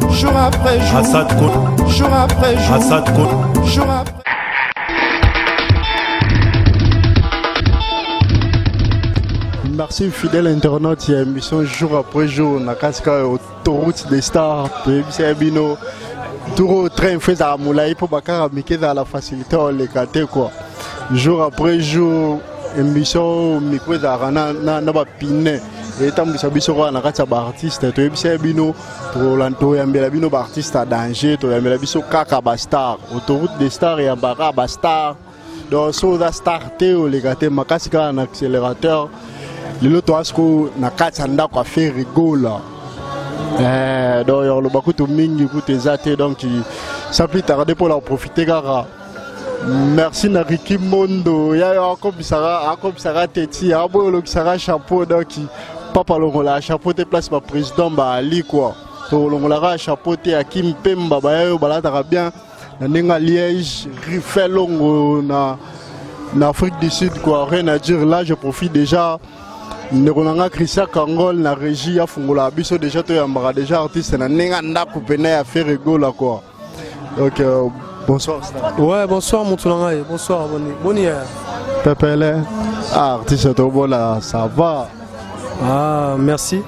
jour après jour, jour après jour, jour après. Merci fidèle internaute, il y a une émission jour après jour, na casca autoroute des stars, c'est bino, tout train fait à Moulay pour bakara miquer dans la facilité on les gâter quoi. Jour après jour, émission micro d'arana na ba piné. Et tant que ça biso quoi na kata ba artiste, to c'est bino, to lanto yambela bino ba artiste à danger, to yambela biso kaka ba star, autoroute des stars et ambara ba star. Donc so da starter on les gâter makasika un accélérateur. Le toasco na katanda kwa faire rigola. Donc le bakuto mingi koute zate donc ça plus tarder pour leur profiter gara. Merci na Ricky Mondo. Ya comme ça teti, abo lo sara chapeau donc papa lo la chapeau te place ba président ba Ali quoi. To lo la chapeau te Akim Pemba ba yo balata bien na ninga Liège, Rifelongo na Afrique du Sud quoi. Rien à dire là, je profite déjà. Nous avons Christian Kangol, la régie à Fungola, Bisso déjà, tu as déjà artiste, na Nenganda Coupene à faire rigolo quoi. Donc, bonsoir. Ouais, bonsoir mon Toulangay, bonsoir, bonne hier. Pépele, artiste Tobo là, ça va. Ah, merci.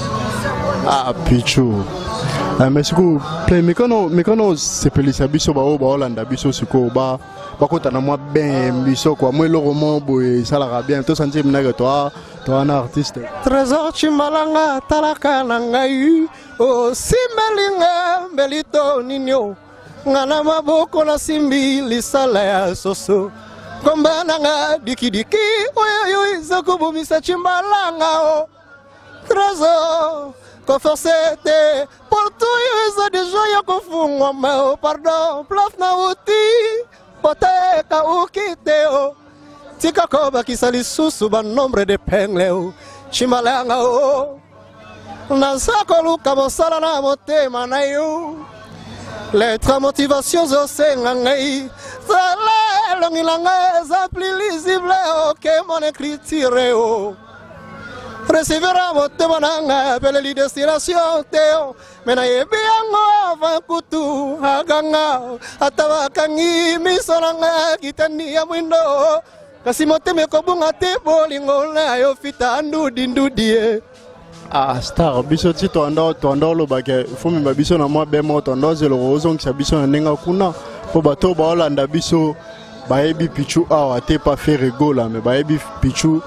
Ah, Pichou. Merci beaucoup. Mais quand c'est Pelissa Bisso, Hollande, Bisso, Suko, quand on a moins bien Bisso, quoi. Moi, le roman, ça l'a bien. Tout senti, toi, un artiste. Trésor Chimbalanga, Talaka Nangayu, oh, Simbelinga, Belito Nino, Nanama Boko na Simbi, Lisala Soso, Kombananga, Diki Diki, Oyo, Zakubu Misa Chimbalanga, oh, Trésor. Conforcete, pour tout ils ont déjà eu confondre, mais pardon, plaf na uti, pote ka ukiteo, tika koba kisali susu ban nombre de pengleo, chimalanga o, nasako luka mosala na motema na yo, lettre motivation zosengangai, sala longilanga za plus lisible que mon écriture o. Recevera votre mananga, appelle les destinations Théo. Menaye biango vankutu aganga, atawakangi misonanga kitani ya mwindo. Kasi mote mekobunga te bolingo na yo fita ndudie. Ah star, biso ti tondo lo bake, fumi ba biso na mwa bemo tondo zelo rozong sa biso na nenga kuna. Po bato ba Hollande biso baebi Pichou awa te pas faire rigola, mais baebi Pichou.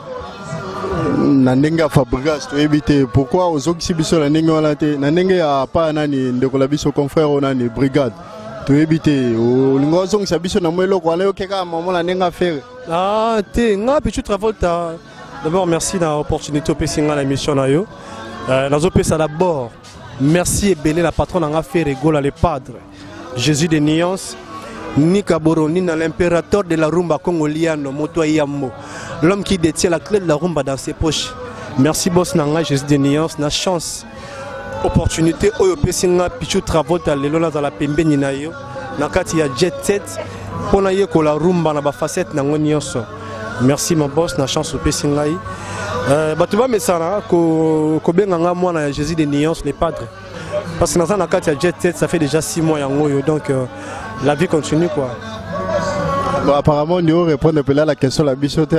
Nanenga Fabregas to éviter pourquoi aux exhibitions la nenga la te nanenga pas nani ndeko la biso confrère onani brigade to éviter au ngozong sa biso na mwelo kwa leo keka maman la nenga faire ah te nga Pichou Travolta d'abord merci na opportunité pesinga la mission na yo nazo pesa d'abord merci et belé la patronne nga faire rigola les padres Jésus de Nuance Nika Boroni, l'impérateur de la rumba congolienne, Moto Yammo, l'homme qui détient la clé de la rumba dans ses poches. Merci boss Nanga, Jésus de Nuance, na chance, opportunité, Oyo Pesinga, Pichou Travolta, les lonas dans la pembe Ninayo, Nakati ya jet set, pour na yeko la rumba na ba facette na ngonyoso. Merci mon boss, na chance au Pesinga. Batuba mesana, ko benga moi na Jésus de Nuance, les padres. Parce que dans un Nakati ya jet set, ça fait déjà 6 mois yangoyo, donc. La vie continue quoi. Bon, apparemment, nous répondons à la question de la bichotte.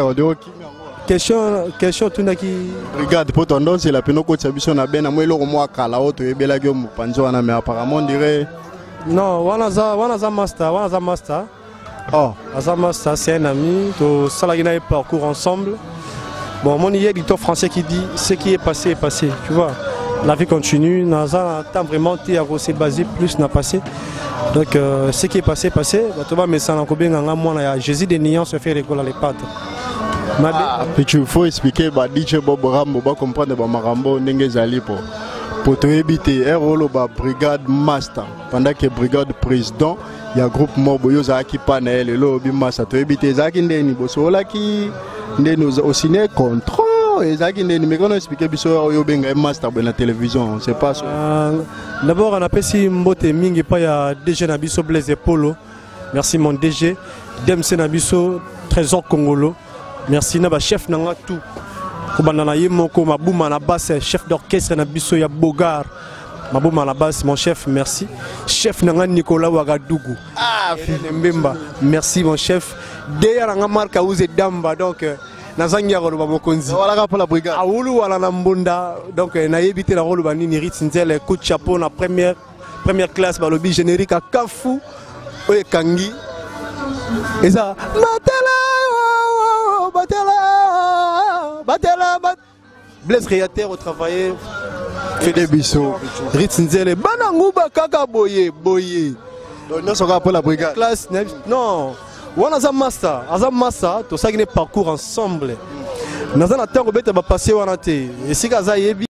Question tout qui. Regarde, pour ton dos, c'est la péno coach bichon à ben, à moi, le mois kala auto et bela gueule, panzoana, mais apparemment, on dirait. Non, Wanaza Master. Oh, Azamasta, c'est un ami, tout ça, là, il a un parcours ensemble. Bon, mon éditeur français qui dit ce qui est passé, tu vois. La vie continue, Naza a vraiment été à basé plus n'a passé. Donc ce qui est passé. Tu vas me sentir bien moi Jésus de Nuance se fait rigoler les pattes. Puis il faut expliquer bah DJ Bob Rambo ba comprendre ba marambo ndenge zali pour te éviter un rôle ba brigade master pendant que brigade président il y a groupe moboyo za ki panel le lobby master te éviter za ki ndeni bosola ki ndeni aussi né contrôle. Mais quand on explique que master dans la télévision, c'est pas ça. D'abord, on appelle si Mbote Mingi pas ya DG Nabiso Blaise Polo. Merci mon DG. Demse Nabiso Trésor Congolo. Merci Naba chef nanga tout. Kobandana Yemoko Mabouma na basse chef d'orchestre Nabiso ya Bogar. Mabo Malabas, mon chef, merci. Chef Nanga Nicolas Ouagadougou. Ah, Mbemba, merci mon chef. D'ailleurs, Nanga Marka Ouze Damba, donc, Nazangia Roloba Mokonzi. Voilà pour la brigade. Aoulou Wala Nambonda, donc, n'a évité la Roloba Nini Ritzinzel, coup de chapeau, la première classe, Balobi générique à Kafou, Oye Kangi. Et ça, Batela, Blaise Réater au travail. Fait des bisous. Ritzinzel, Banangouba Kaka Boye. Donc, nous sommes pour la brigade. Classe, non. On a un master, tout ça qui est parcours ensemble. Nous avons un temps où on va passer. Et si vous avez